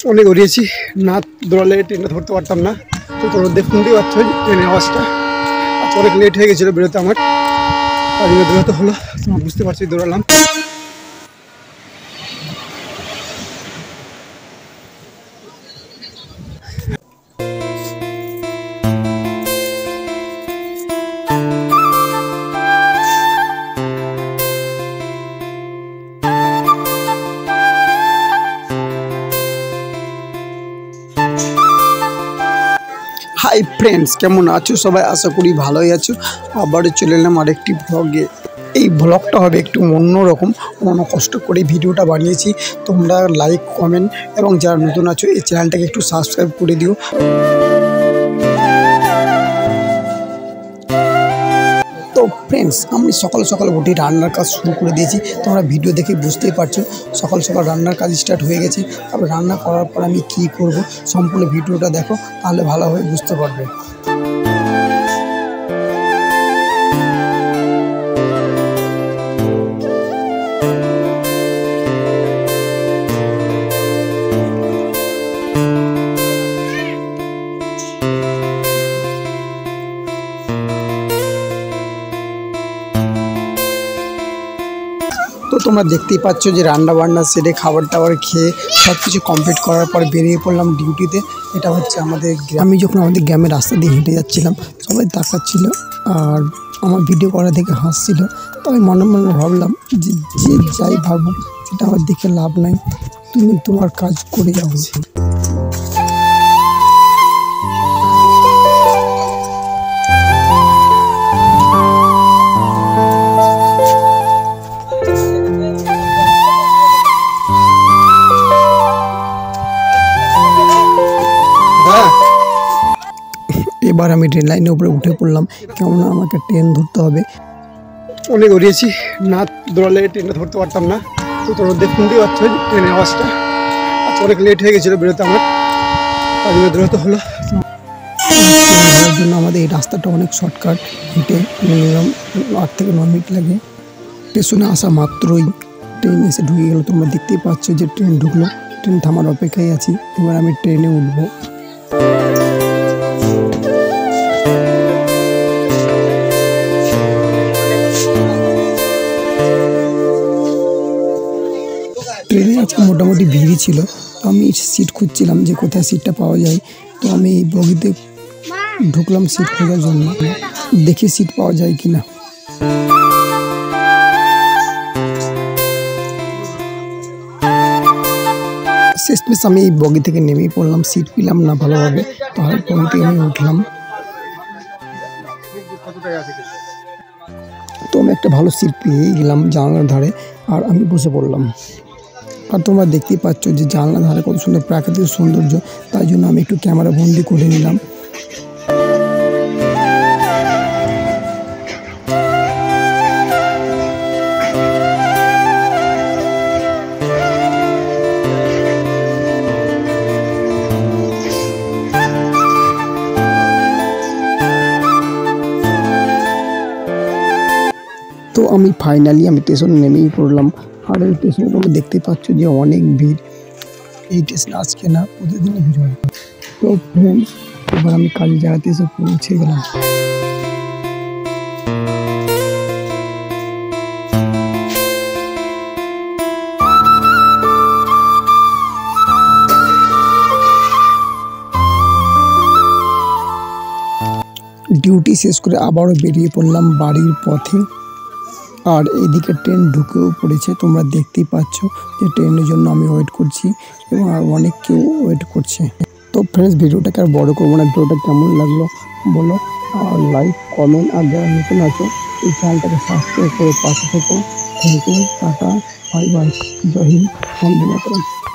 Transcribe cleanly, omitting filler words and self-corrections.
অনেক উড়িয়েছি, না দৌড়ালে ট্রেনটা ধরতে পারতাম না। তো তোমরা দেখতেই পাচ্ছ ট্রেনের আওয়াজটা। আজকে অনেক লেট হয়ে গেছিলো বেরোতে আমার, তার জন্য দৌড়াতে হলো। তোমরা বুঝতে পারছি দৌড়ালাম। হাই ফ্রেন্ডস, কেমন আছো সবাই? আশা করি ভালোই আছো। আবারও চলে এলাম আরেকটি ব্লগে। এই ব্লগটা হবে একটু অন্যরকম, অনেক কষ্ট করে ভিডিওটা বানিয়েছি। তোমরা লাইক, কমেন্ট এবং যারা নতুন আছো এই চ্যানেলটাকে একটু সাবস্ক্রাইব করে দিও। তো ফ্রেন্ডস, আমি সকাল সকাল উঠে রান্নার কাজ শুরু করে দিয়েছি। তোমরা ভিডিও দেখে বুঝতেই পারছো সকাল সকাল রান্নার কাজ স্টার্ট হয়ে গেছে। তারপর রান্না করার পর আমি কি করব সম্পূর্ণ ভিডিওটা দেখো, তাহলে ভালোভাবে বুঝতে পারবে। তো তোমরা দেখতেই পাচ্ছ যে রান্না বান্না সেরে খাবার টাবার খেয়ে সব কিছু কমপ্লিট করার পর বেরিয়ে পড়লাম ডিউটিতে। এটা হচ্ছে আমাদের আমি যখন আমাদের গ্রামের রাস্তা দিয়ে হেঁটে যাচ্ছিলাম, সবাই তাকাচ্ছিল আর আমার ভিডিও করা দেখে হাসছিল। তো আমি মনে মনে ভাবলাম যে যাই ভাবুক সেটা আমার দেখে লাভ নাই, তুমি তোমার কাজ করে যাও। এবার আমি ট্রেন লাইনের উপরে উঠে পড়লাম, কেননা আমাকে ট্রেন ধরতে হবে। অনেক উড়িয়েছি, না দৌড়ালে ট্রেনটা ধরতে পারতাম না। তো তোমরা দেখতেই পাচ্ছ ট্রেনের আওয়াজটা। আজকে অনেক লেট হয়ে গেছিলো বেরোতে আমার, তার জন্য দৌড়াতে হলো। ট্রেন ধরার জন্য আমাদের এই রাস্তাটা অনেক শর্টকাট, হেঁটে মিনিমাম 8 থেকে 9 মিনিট লাগে। স্টেশনে আসা মাত্রই ট্রেন এসে ঢুকে গেল। তোমরা দেখতেই পাচ্ছ যে ট্রেন ঢুকলো। ট্রেন থামার অপেক্ষায় আছি, এবার আমি ট্রেনে উঠবো। ট্রেনে আজকে মোটামুটি ভিড়ই ছিল। আমি সিট খুঁজছিলাম যে কোথায় সিটটা পাওয়া যায়। তো আমি এই বগিতে ঢুকলাম সিট খোঁজার জন্য, দেখি সিট পাওয়া যায় কিনা। শেষমেশ আমি এই বগি থেকে নেমেই পড়লাম, সিট পেলাম না ভালোভাবে, তাহলে বগি থেকে আমি উঠলাম। তো আমি একটা ভালো সিট পেয়ে গেলাম জানালার ধারে, আর আমি বসে পড়লাম। আর তোমরা দেখতেই পাচ্ছ যে জানলার ধারে কত সুন্দর প্রাকৃতিক সৌন্দর্য, তাই জন্য আমি একটু ক্যামেরা বন্দি করে নিলাম। তো আমি ফাইনালি স্টেশনে নেমেই পড়লাম। আর এই স্টেশনে তোমরা দেখতে পাচ্ছ যে অনেক ভিড়। এই স্টেশনে আজকে না প্রতিদিনই ভিড় হয়। তো ফ্রেন্ডস, এবার আমি কাজের জায়গাতে এসে পৌঁছে গেলাম। ডিউটি শেষ করে আবারও বেরিয়ে পড়লাম বাড়ির পথে। আর এইদিকে ট্রেন ঢুকেও পড়েছে। তোমরা দেখতেই পাচ্ছ যে ট্রেনের জন্য আমি ওয়েট করছি এবং আর অনেক কেউ ওয়েট করছে। তো ফ্রেন্ডস, ভিডিওটাকে আর বড় করবো না। ভিডিওটা কেমন লাগলো বলো, আর লাইক, কমেন্ট, আর যারা নতুন আছো এই চ্যানেলটাকে সাবস্ক্রাইব করে পাশে থেকো। Thank you, tata, bye bye, জয় হিন্দ, বন্দে মাতরম।